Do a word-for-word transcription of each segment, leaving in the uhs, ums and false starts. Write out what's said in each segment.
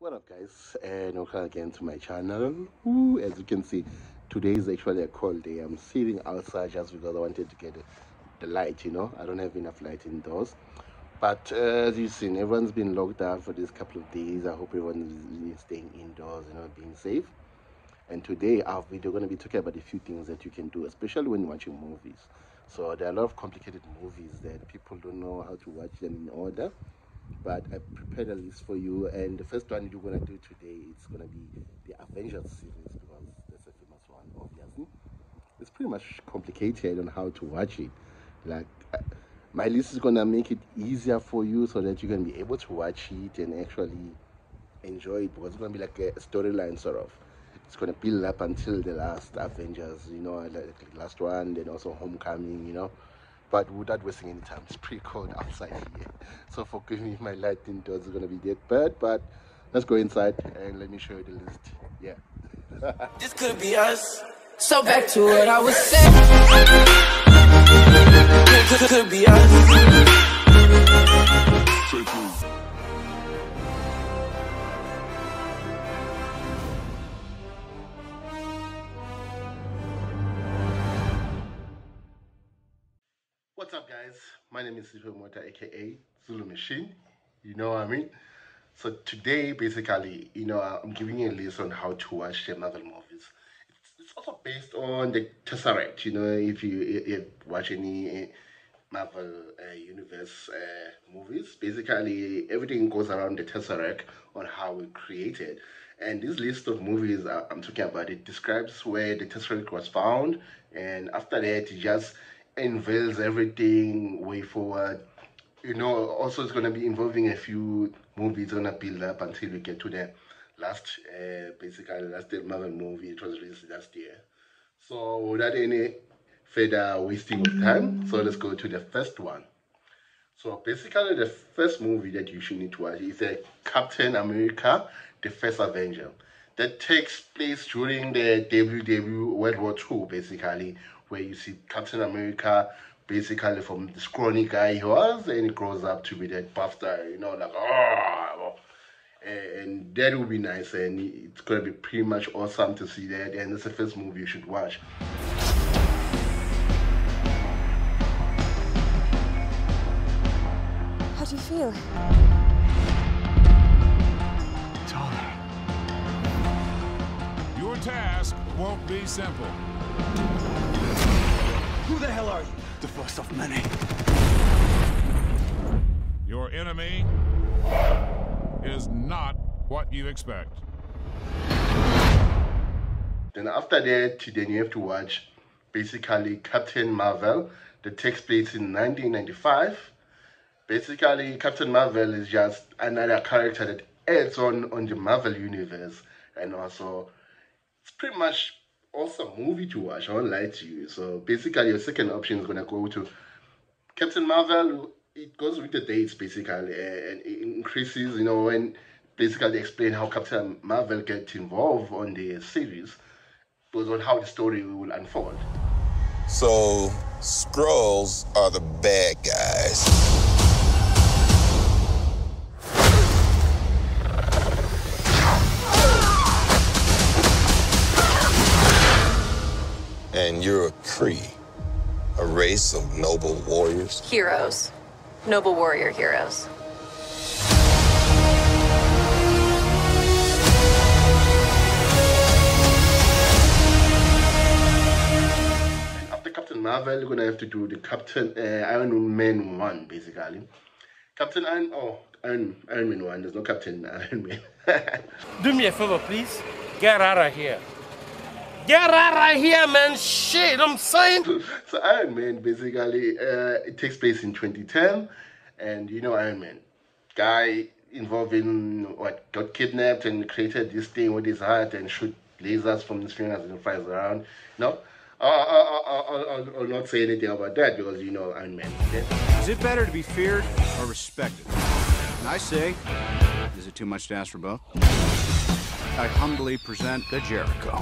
What up, guys, and welcome again to my channel. Ooh, as you can see, today is actually a cold day. I'm sitting outside just because I wanted to get the light, you know. I don't have enough light indoors, but uh, as you've seen, everyone's been locked down for this couple of days. I hope everyone is staying indoors, you know, being safe. And today our video going to be talking about a few things that you can do, especially when watching movies. So there are a lot of complicated movies that people don't know how to watch them in order, but I prepared a list for you. And the first one you're going to do today, it's going to be the Avengers series, because that's a famous one, obviously. It's pretty much complicated on how to watch it. Like, my list is going to make it easier for you so that you can be able to watch it and actually enjoy it, because it's going to be like a storyline sort of. It's going to build up until the last Avengers, you know, like the last one, then also Homecoming, you know. But without wasting any time, it's pretty cold outside here. So forgive me if my light indoors is going to be dead bad, but let's go inside and let me show you the list. Yeah. This could be us. So back to what I was saying. Could, could be us. What's up, guys? My name is ZuluMachine, aka ZuluMachine. You know what I mean? So today, basically, you know, I'm giving you a list on how to watch the Marvel movies. It's, it's also based on the Tesseract. You know, if you, if you watch any Marvel uh, Universe uh, movies, basically everything goes around the Tesseract on how we created. And this list of movies I'm talking about, it describes where the Tesseract was found, and after that, it just unveils everything way forward. You know, also it's going to be involving a few movies going to build up until we get to the last, uh, basically last Marvel movie. It was released last year. So without any further wasting of time, so let's go to the first one. So basically the first movie that you should need to watch is a Captain America, the First Avenger. That takes place during the W W World War Two, basically, where you see Captain America basically from the scrawny guy he was, and he grows up to be that buff guy, you know, like, oh, and that will be nice, and it's going to be pretty much awesome to see that, and it's the first movie you should watch. How do you feel? Taller. Your task won't be simple. Who the hell are you? The first of many. Your enemy is not what you expect. Then after that, then you have to watch basically Captain Marvel that takes place in nineteen ninety-five. Basically, Captain Marvel is just another character that adds on on the Marvel universe, and also it's pretty much awesome movie to watch. I won't lie to you. So basically, your second option is gonna go to Captain Marvel. It goes with the dates basically, and it increases. You know, when basically they explain how Captain Marvel gets involved on the series, goes on how the story will unfold. So Skrulls are the bad guys. And you're a Kree, a race of noble warriors. Heroes. Noble warrior heroes. And after Captain Marvel, you're gonna have to do the Captain uh, Iron Man one, basically. Captain Iron, oh, Iron, Iron Man one. There's no Captain Iron Man. Do me a favor, please. Get out of here. Get out of here, man. Shit, I'm saying. So Iron Man, basically, uh, it takes place in twenty ten. And you know Iron Man. Guy involved in what, got kidnapped and created this thing with his heart and shoot lasers from his fingers and flies around. You know? I, I, I, I, I'll not say anything about that because you know Iron Man. Okay? Is it better to be feared or respected? And I say, is it too much to ask for both? I humbly present the Jericho.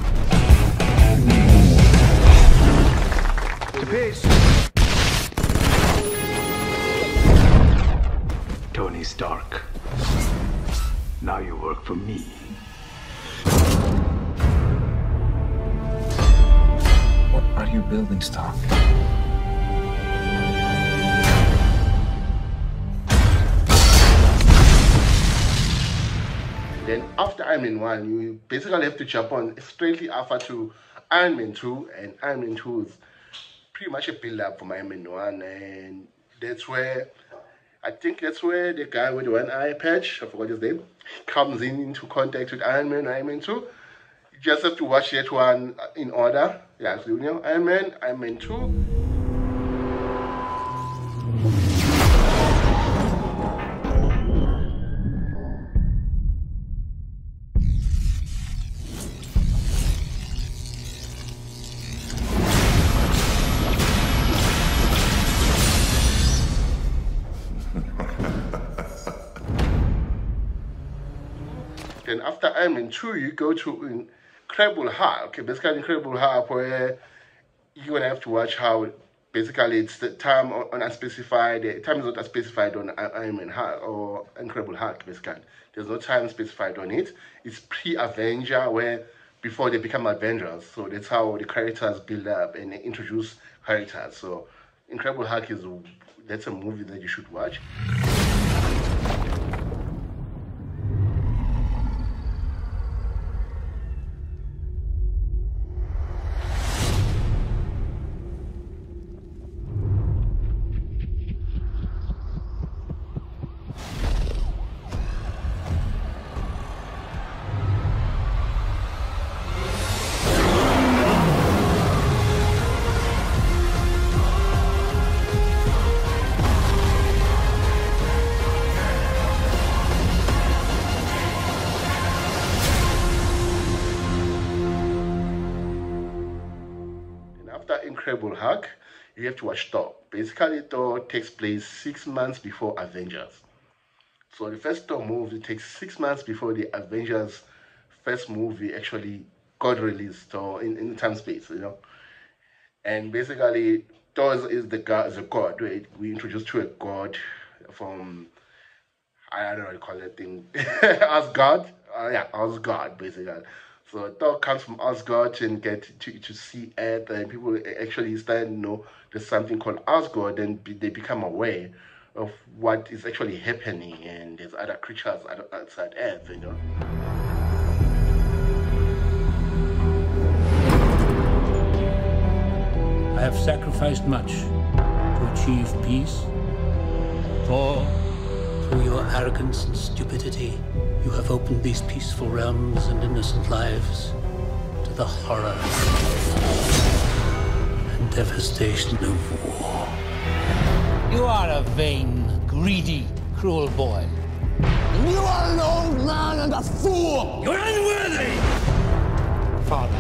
To peace. Tony Stark. Now you work for me. What are your building stock? Then after Iron Man one, you basically have to jump on straightly after to Iron Man two, and Iron Man two is pretty much a build-up from Iron Man one, and that's where, I think that's where the guy with the one eye patch, I forgot his name, comes in into contact with Iron Man, Iron Man two. You just have to watch that one in order. Yeah, so you know, Iron Man, Iron Man two. Then after Iron Man two, you go to Incredible Hulk. Okay, basically Incredible Hulk, where you're gonna have to watch how basically it's the time on unspecified. The time is not specified on Iron Man Hulk or Incredible Hulk. Basically, there's no time specified on it. It's pre-Avenger, where before they become Avengers. So that's how the characters build up and introduce characters. So Incredible Hulk is that's a movie that you should watch. Incredible Hulk, you have to watch Thor. Basically, Thor takes place six months before Avengers. So the first Thor movie takes six months before the Avengers first movie actually got released or in, in time space, you know. And basically, Thor is the god, is a god. Right? We introduced to a god from, I don't know what you call that thing, Asgard. Uh, yeah, Asgard, basically. So Thor comes from Asgard and get to, to see Earth, and people actually start to know there's something called Asgard, and be, they become aware of what is actually happening, and there's other creatures outside Earth, you know. I have sacrificed much to achieve peace. For through your arrogance and stupidity, you have opened these peaceful realms and innocent lives to the horror and devastation of war. You are a vain, greedy, cruel boy. You are an old man and a fool! You're unworthy! Father.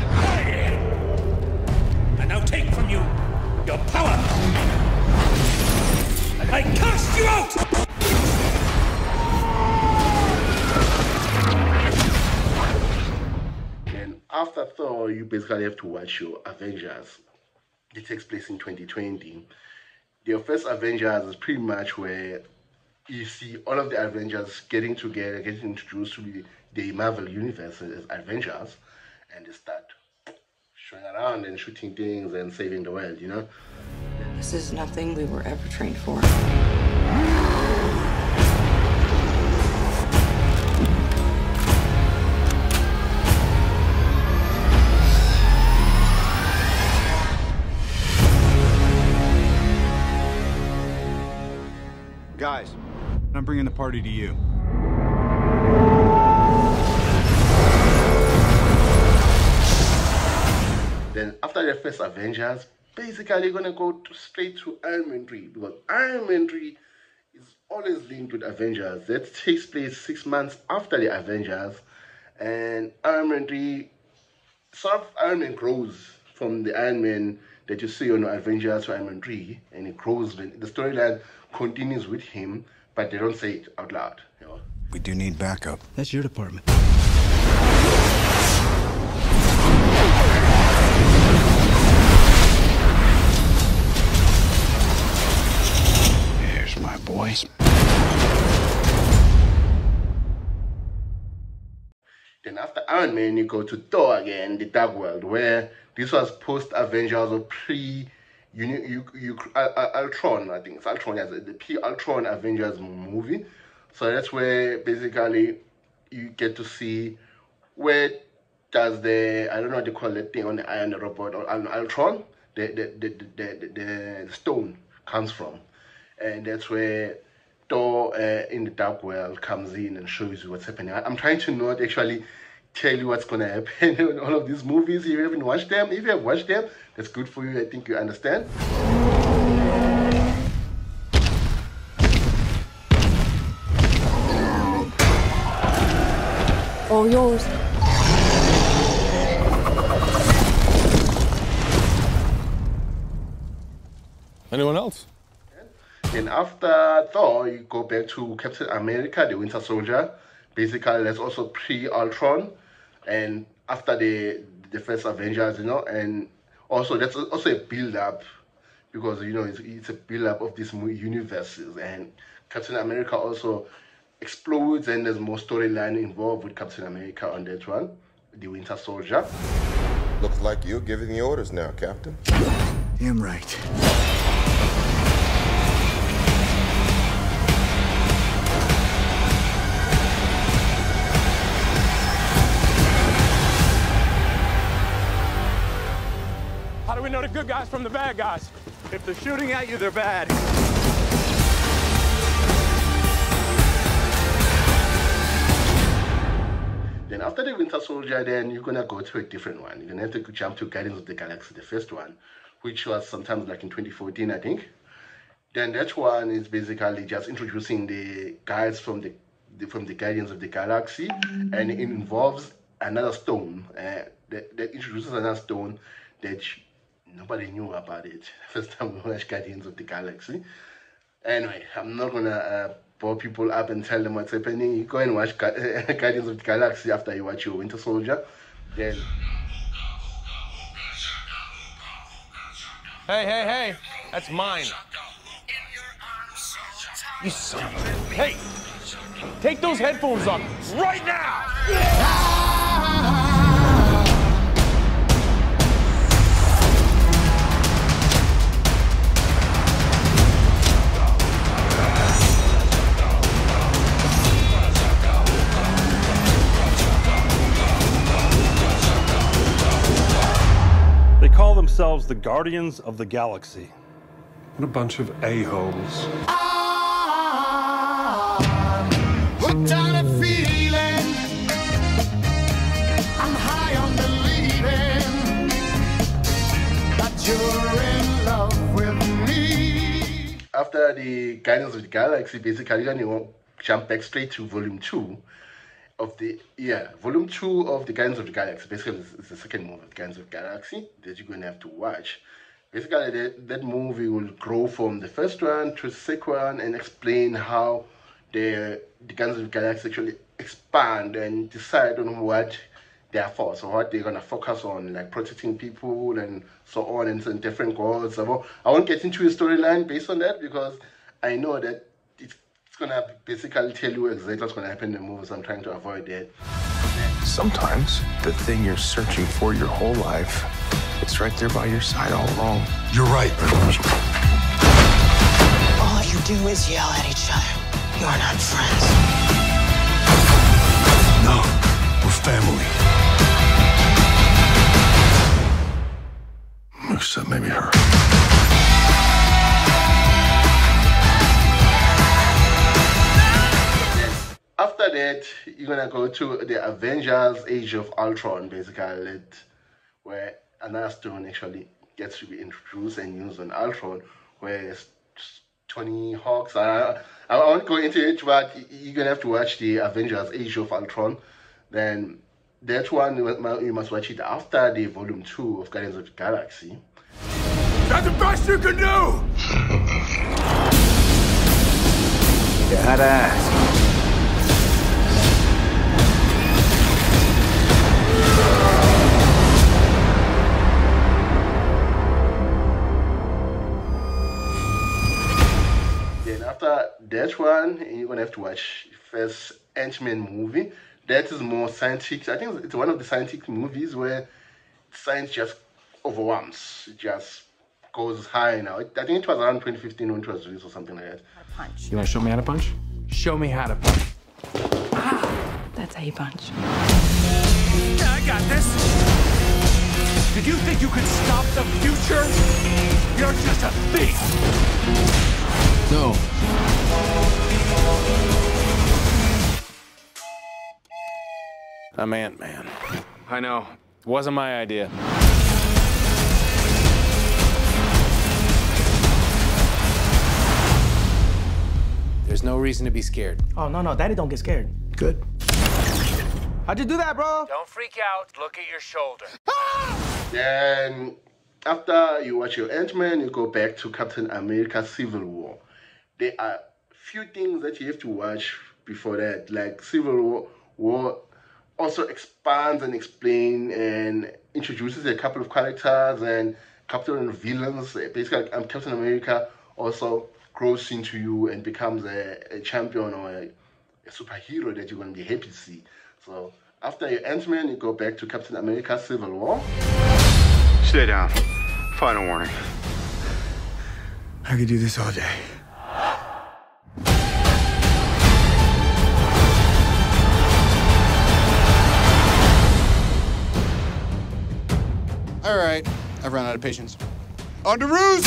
I now take from you your power! I cast you out! After Thor, you basically have to watch your Avengers. It takes place in twenty twenty. Their first Avengers is pretty much where you see all of the Avengers getting together, getting introduced to the, the Marvel Universe as Avengers, and they start showing around and shooting things and saving the world, you know? This is nothing we were ever trained for. Guys, I'm bringing the party to you. Then after the first Avengers, basically you're gonna go to, straight to Iron Man three, because Iron Man three is always linked with Avengers. That takes place six months after the Avengers, and Iron Man three, sort of Iron Man grows from the Iron Man that you see on Avengers to Iron Man three, and it grows. The storyline continues with him, but they don't say it out loud. You know? We do need backup. That's your department. Here's my boys. Then after Iron Man, you go to Thor again, the Dark World, where this was post-Avengers or pre- you, you, you, uh, Ultron, I think it's Ultron, yes, the pre-Ultron Avengers movie. So that's where basically you get to see where does the, I don't know what they call that thing on the Iron Robot or on Ultron, the, the, the, the, the, the stone comes from. And that's where Thor uh, in the Dark World comes in and shows you what's happening. I'm trying to not actually tell you what's going to happen in all of these movies. If you haven't watched them, if you have watched them, that's good for you. I think you understand. All yours. Anyone else? Then after Thor, you go back to Captain America, the Winter Soldier. Basically, that's also pre-Ultron, and after the the First Avengers, you know, and also that's also a build-up, because you know it's, it's a build-up of these universes, and Captain America also explodes, and there's more storyline involved with Captain America on that one, the Winter Soldier. Looks like you're giving the orders now, Captain. Damn right. How do we know the good guys from the bad guys? If they're shooting at you, they're bad. Then after the Winter Soldier, then you're gonna go to a different one. You're gonna have to jump to Guardians of the Galaxy, the first one, which was sometimes like in twenty fourteen, I think. Then that one is basically just introducing the guys from the, the from the Guardians of the Galaxy, and it involves another stone uh, that, that introduces another stone that nobody knew about it first time we watched Guardians of the Galaxy. Anyway, I'm not gonna uh, bore people up and tell them what's happening. You go and watch Guardians of the Galaxy after you watch your Winter Soldier. Then, Hey, hey, hey, that's mine. You son of a... Hey, take those headphones off right now! They call themselves the Guardians of the Galaxy. What a bunch of a-holes. Hooked on a feeling, I'm high on believing that you're in love with me. after the Guardians of the Galaxy, basically, then you jump back straight to Volume Two of the yeah, Volume Two of the Guardians of the Galaxy. Basically, it's, it's the second movie of the Guardians of the Galaxy that you're gonna have to watch. Basically, that, that movie will grow from the first one to the second one and explain how the the Guardians of the Galaxy actually expand and decide on what they are for, so what they're gonna focus on, like protecting people and so on, and, and different goals. So I won't get into a storyline based on that because I know that it's, it's gonna basically tell you exactly what's gonna happen in the movie. So I'm trying to avoid that. Sometimes the thing you're searching for your whole life, it's right there by your side all along. You're right. All you do is yell at each other. You're not friends. No, we're family. Except maybe her. After that, you're gonna go to the Avengers Age of Ultron, basically, where another stone actually gets to be introduced and used on Ultron, where Tony Hawk's. I, I won't go into it, but you're gonna have to watch the Avengers Age of Ultron. Then that one, you must watch it after the Volume two of Guardians of the Galaxy. That's the best you can do! You had to ask. Then after that one, you're gonna have to watch first Ant-Man movie. That is more scientific. I think it's one of the scientific movies where science just overwhelms. It just goes high now. I think it was around twenty fifteen when it was released or something like that. Punch. You want to show me how to punch? Show me how to punch. Ah, that's how you punch. Yeah, I got this. Did you think you could stop the future? You're just a thief. No. I'm Ant-Man. I know. It wasn't my idea. There's no reason to be scared. Oh, no, no. Daddy don't get scared. Good. How'd you do that, bro? Don't freak out. Look at your shoulder. Then, after you watch your Ant-Man, you go back to Captain America Civil War. There are few things that you have to watch before that. Like, Civil War, War also expands and explains and introduces a couple of characters and couple of villains. Basically, um, Captain America also grows into you and becomes a, a champion or a, a superhero that you're going to be happy to see. So after your Ant-Man, you go back to Captain America Civil War. Stay down. Final warning. I could do this all day. All right, I've run out of patience. On to roost!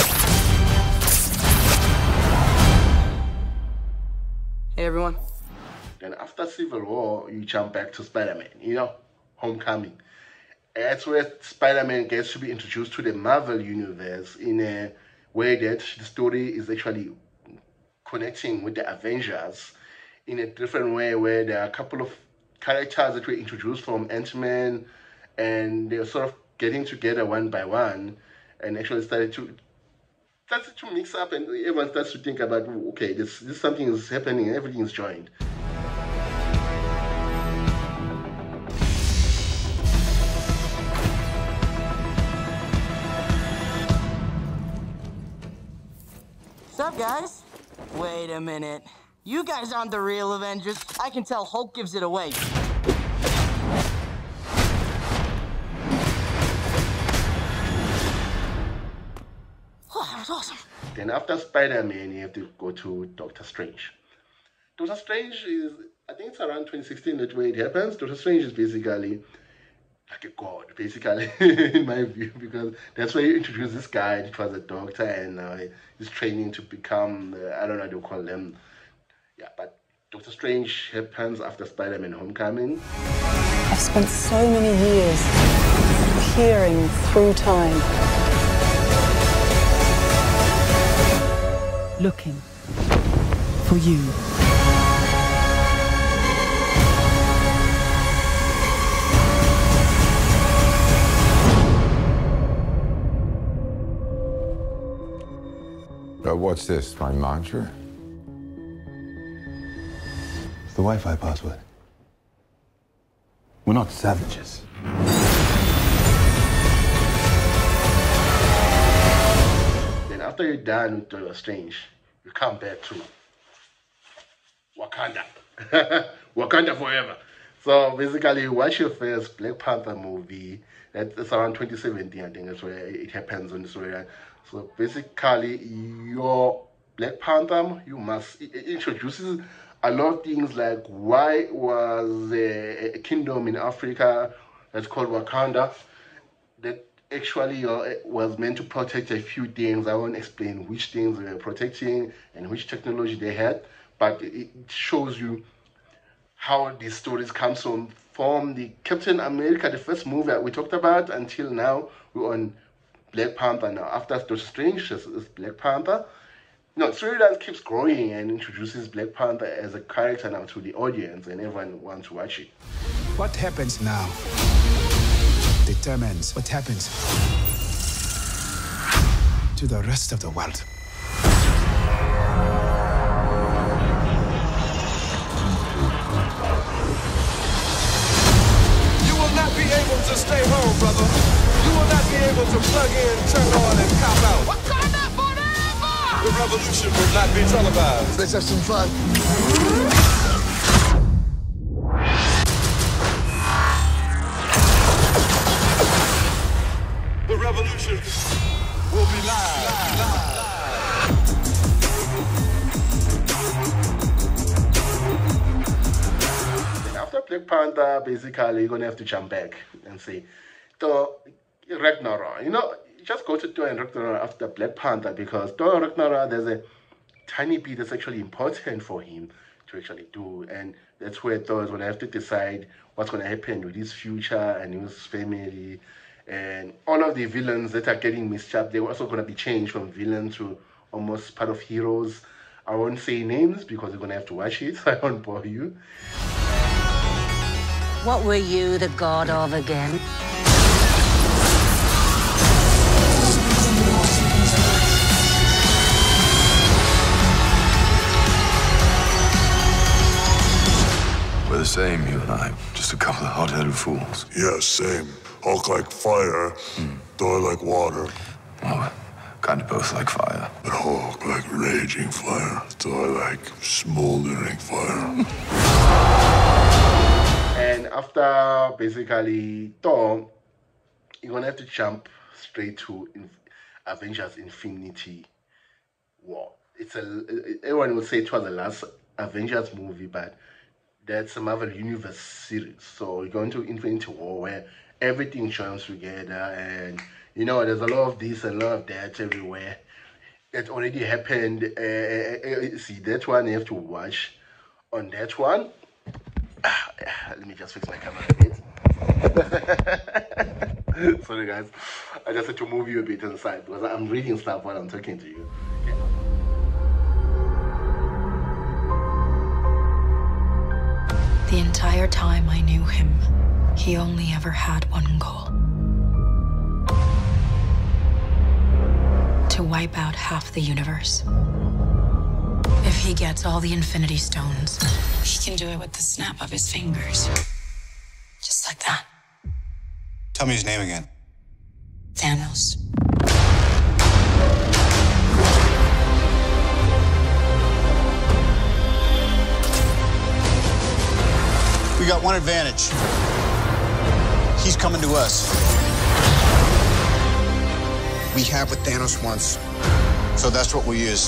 Hey, everyone. Then after Civil War, you jump back to Spider-Man, you know, Homecoming. That's where Spider-Man gets to be introduced to the Marvel Universe in a way that the story is actually connecting with the Avengers in a different way, where there are a couple of characters that were introduced from Ant-Man, and they're sort of getting together one by one, and actually started to started to mix up, and everyone starts to think about, okay, this this something is happening, and everything is joined. What's up, guys? Wait a minute. You guys aren't the real Avengers. I can tell Hulk gives it away. Oh, that was awesome. Then after Spider-Man, you have to go to Doctor Strange. Doctor Strange is, I think it's around twenty sixteen that way it happens. Doctor Strange is basically like a god, basically, in my view, because that's where you introduce this guy that was a doctor, and uh, he's training to become, uh, I don't know how to call them. Yeah, but Doctor Strange happens after Spider-Man Homecoming. I've spent so many years peering through time, looking for you. Uh, what's this, my mantra? It's the Wi-Fi password. We're not savages. Then after you're done with Doctor Strange, you come back to Wakanda. Wakanda forever. So basically, you watch your first Black Panther movie. That's around twenty seventeen, I think that's where it happens on the storyline. So basically, your Black Panther, you must, it introduces a lot of things like why was a, a kingdom in Africa that's called Wakanda that actually uh, was meant to protect a few things. I won't explain which things they were protecting and which technology they had, but it shows you how these stories come from, from the Captain America, the first movie that we talked about, until now we're on Black Panther now. After Doctor Strange is Black Panther. No, storyline keeps growing and introduces Black Panther as a character now to the audience, and everyone wants to watch it. What happens now determines what happens to the rest of the world. You will not be able to stay home, brother. You will not be able to plug in, turn on, and cop out. Wakanda forever! The revolution will not be televised. Let's have some fun. Black Panther, basically, you're going to have to jump back and say, Thor Ragnarok. You know, just go to Thor and Ragnarok after Black Panther, because Thor Ragnarok, there's a tiny bit that's actually important for him to actually do. And that's where Thor is going to have to decide what's going to happen with his future and his family. And all of the villains that are getting mixed up, they're also going to be changed from villains to almost part of heroes. I won't say names because you're going to have to watch it, so I won't bore you. What were you the god of again? We're the same, you and I. Just a couple of hot-headed fools. Yeah, same. Hulk like fire, mm. Thor like water. Well, kind of both like fire. But Hulk like raging fire, Thor like smoldering fire. And after basically Thor, you're gonna have to jump straight to Avengers Infinity War. It's a everyone would say it was the last Avengers movie, but that's a Marvel Universe series. So you're going to Infinity War where everything joins together, and you know there's a lot of this and a lot of that everywhere. It already happened. Uh, uh, see that one you have to watch. On that one, ah, let me just fix my camera a bit. Sorry guys, I just had to move you a bit inside because I'm reading stuff while I'm talking to you. Okay. The entire time I knew him, he only ever had one goal. To wipe out half the universe. If he gets all the Infinity Stones, he can do it with the snap of his fingers. Just like that. Tell me his name again. Thanos. We got one advantage. He's coming to us. We have what Thanos wants, so that's what we use.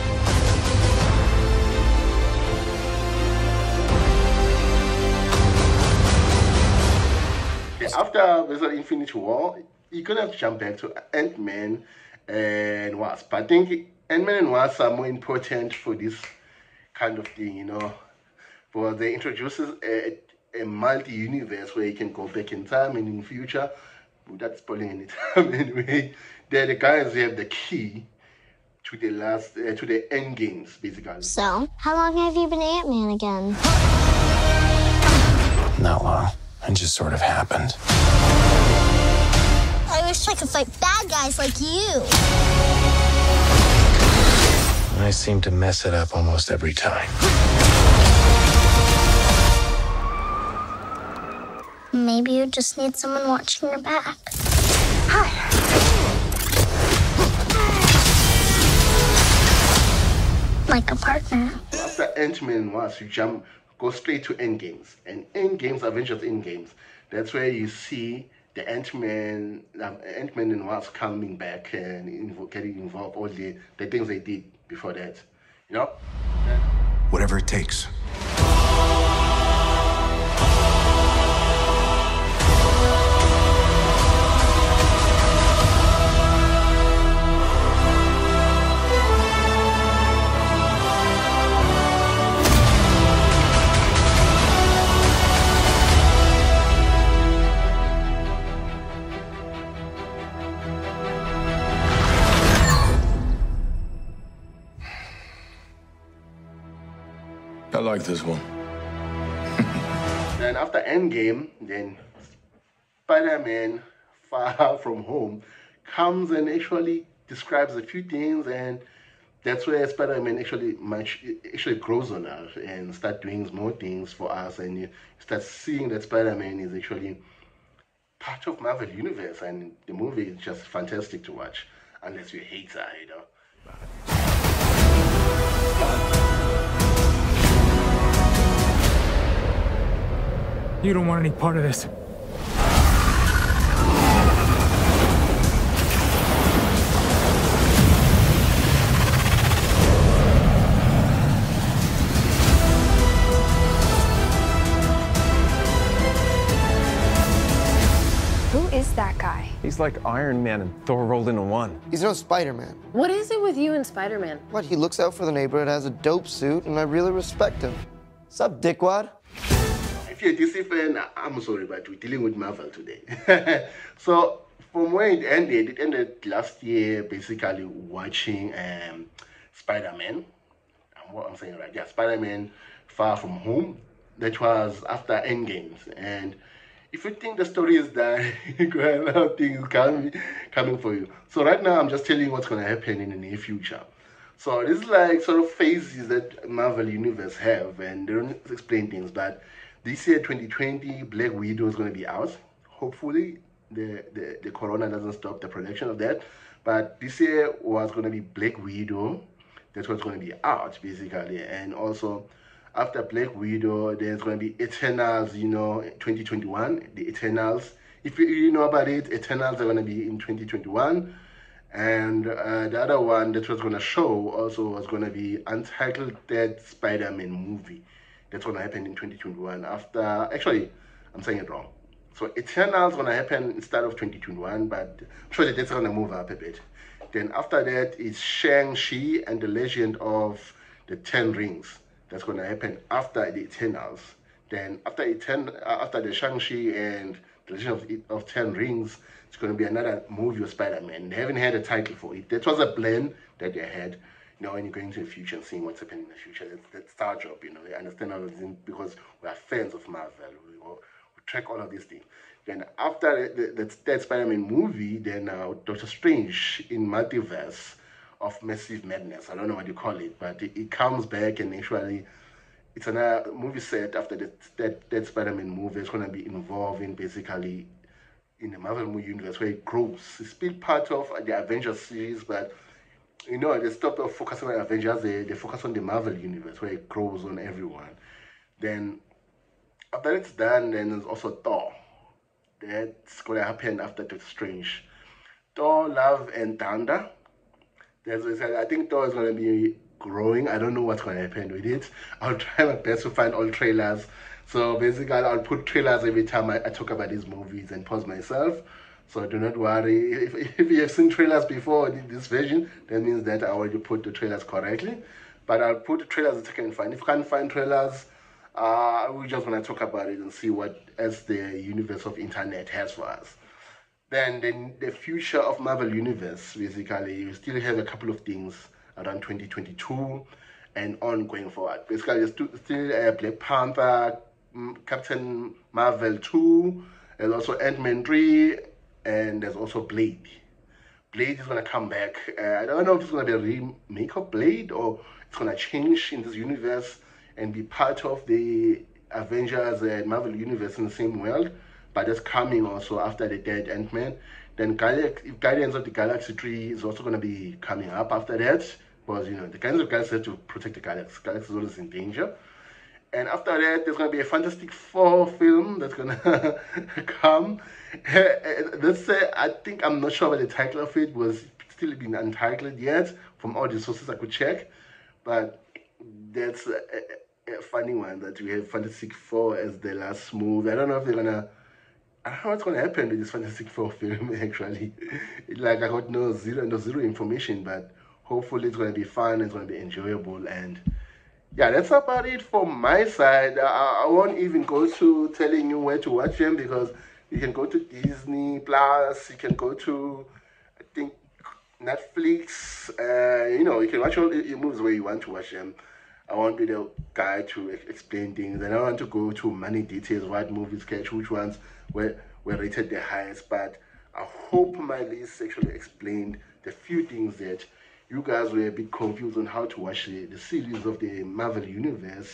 Okay, after Avengers Infinity War, you're gonna have to jump back to Ant-Man and Wasp. I think Ant-Man and Wasp are more important for this kind of thing, you know. But they introduces a, a multi-universe where you can go back in time and in future without spoiling any time anyway. They're the guys who have the key to the last, uh, to the end games, basically. So, how long have you been Ant-Man again? Not long. It just sort of happened. I wish I could fight bad guys like you. I seem to mess it up almost every time. Maybe you just need someone watching your back. Hi. Like a partner. After Ant-Man and Wasp, you jump, go straight to Endgames. And Endgames, Avengers Endgames, that's where you see the Ant-Man, Ant-Man and Wasp coming back and invo getting involved, all the, the things they did before that. You know? Whatever it takes. I like this one. Then after Endgame, then Spider-Man Far From Home comes and actually describes a few things, and that's where Spider-Man actually much actually grows on us and start doing more things for us, and you start seeing that Spider-Man is actually part of Marvel Universe, and the movie is just fantastic to watch, unless you hate her, you know. You don't want any part of this. is that guy? He's like Iron Man and Thor rolled into one. He's no Spider-Man. What is it with you and Spider-Man? What, he looks out for the neighborhood, has a dope suit, and I really respect him. Sup, dickwad? If you're a D C fan, I'm sorry, but we're dealing with Marvel today. So, from where it ended, it ended last year, basically watching um, Spider-Man. What I'm saying right, yeah, Spider-Man Far From Home. That was after Endgames, and if you think the story is done, quite a lot of things coming coming for you. So right now, I'm just telling you what's going to happen in the near future. So this is like sort of phases that Marvel Universe have, and they don't explain things. But this year, twenty twenty, Black Widow is going to be out. Hopefully, the, the the Corona doesn't stop the production of that. But this year was going to be Black Widow. That's what's going to be out, basically. And also, after Black Widow, there's going to be Eternals, you know, twenty twenty-one. The Eternals. If you, you know about it, Eternals are going to be in twenty twenty-one. And uh, the other one that was going to show also was going to be Untitled Dead Spider-Man movie. That's going to happen in twenty twenty-one. After, actually, I'm saying it wrong. So Eternals going to happen instead of twenty twenty-one, but I'm sure that that's going to move up a bit. Then after that is Shang-Chi and the Legend of the Ten Rings. That's going to happen after the Eternals. Then after Etern uh, after the Shang-Chi and the Legend of, of Ten Rings, it's going to be another movie of Spider-Man. They haven't had a title for it. That was a plan that they had. You know, when you go into the future and seeing what's happening in the future, that's, that's our job, you know. We understand all of this because we are fans of Marvel. We, we track all of these things. Then after the, the, that Spider-Man movie, then uh, Doctor Strange in Multiverse of Massive Madness. I don't know what you call it, but it, it comes back and actually it's another movie set after that, that, that Spider-Man movie. It's going to be involving basically in the Marvel universe where it grows. It's still part of the Avengers series, but you know, they stop focusing on Avengers, they, they focus on the Marvel universe where it grows on everyone. Then after it's done, then there's also Thor. That's going to happen after Doctor Strange. Thor, Love and Thunder. There's, I think Thor is going to be growing. I don't know what's going to happen with it. I'll try my best to find all trailers. So basically, I'll put trailers every time I, I talk about these movies and pause myself. So do not worry. If, if you have seen trailers before this version, that means that I already put the trailers correctly. But I'll put the trailers that I can find. If you can't find trailers, uh, we're just going to talk about it and see what else the universe of internet has for us. Then, then the future of Marvel Universe, basically, you still have a couple of things around twenty twenty-two and on going forward. Basically, there's still, still uh, Black Panther, Captain Marvel two, there's also Ant-Man three, and there's also Blade. Blade is going to come back. Uh, I don't know if it's going to be a remake of Blade or it's going to change in this universe and be part of the Avengers and Marvel Universe in the same world. But that's coming also after the dead Ant-Man. Then Guardians of the Galaxy three is also going to be coming up after that. Because, you know, the Guardians of the Galaxy have to protect the Galaxy. The Galaxy is always in danger. And after that, there's going to be a Fantastic Four film that's going to come. Let's say, I think, I'm not sure about the title of it. Was still being untitled yet from all the sources I could check. But that's a, a, a funny one that we have Fantastic Four as the last movie. I don't know if they're going to... I don't know what's going to happen with this Fantastic Four film, actually. Like, I got no zero, no zero information, but hopefully it's going to be fun, it's going to be enjoyable, and yeah, that's about it from my side. I, I won't even go to telling you where to watch them, because you can go to Disney Plus, you can go to, I think, Netflix, uh, you know, you can watch all your movies where you want to watch them. I won't be the guy to explain things, and I want to go to many details, what movies catch, which ones were, were rated the highest, but I hope my list actually explained the few things that you guys were a bit confused on how to watch the, the series of the Marvel Universe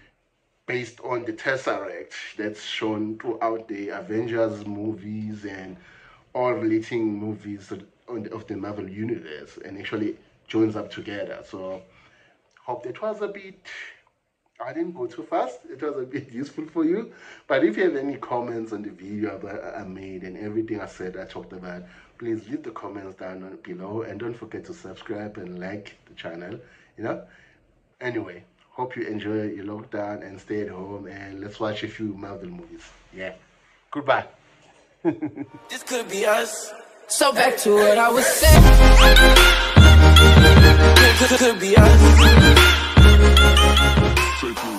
based on the Tesseract that's shown throughout the Avengers movies and all relating movies on the, of the Marvel Universe, and actually joins up together. So hope that was a bit, I didn't go too fast, it was a bit useful for you. But if you have any comments on the video that I made and everything I said, I talked about, please leave the comments down below, and don't forget to subscribe and like the channel, you know. Anyway, hope you enjoy your lockdown and stay at home, and let's watch a few Marvel movies. Yeah, goodbye. This could be us. So back to what I was saying. Could, could, could be us.